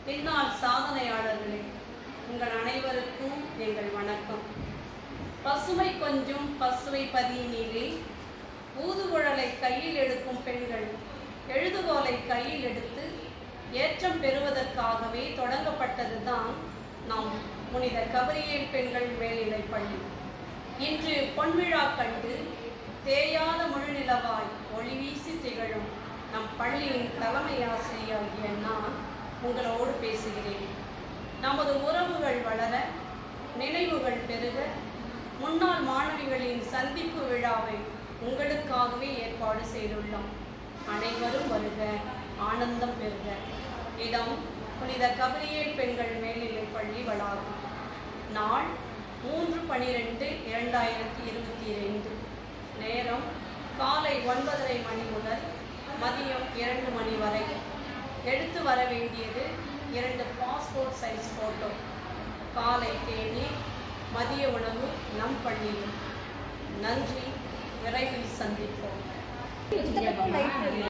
பின்னால் சாதனையாளர்களே, உங்கள் அனைவருக்கும் எங்கள் வணக்கம். பசுமை கொஞ்சம் பசுவை பதியினிலே ஊதுகுழலை கையில் எடுக்கும் பெண்கள் எழுதுகோலை கையில் எடுத்து ஏற்றம் பெறுவதற்காகவே தொடங்கப்பட்டதுதான் நம் புனித கபிரியேல் பெண்கள் மேல்நிலைப் பள்ளி. இன்று பொன்விழா கண்டு தேயாத முழுநிலவாய் ஒளி வீசி திகழும் நம் பள்ளியின் தலைமை ஆசிரியராகிய நான் உங்களோடு பேசுகிறேன். நமது உறவுகள் வளர, நினைவுகள் பெருக, முன்னாள் மாணவிகளின் சந்திப்பு விழாவை உங்களுக்காகவே ஏற்பாடு செய்துள்ளோம். அனைவரும் வருக, ஆனந்தம் பெறுக. இடம் புனித கபிரியேல் பெண்கள் மேல்நிலைப் பள்ளி வளாகம். நாள் 3/12/2022. நேரம் காலை 9:30 மணி முதல் மதியம் 2 மணி வரை. எடுத்து வர வேண்டியது 2 பாஸ்போர்ட் சைஸ் ஃபோட்டோ. காலை தேநீர், மதிய உணவு நம் பள்ளியில். நன்றி, விரைவில் சந்திப்போம்.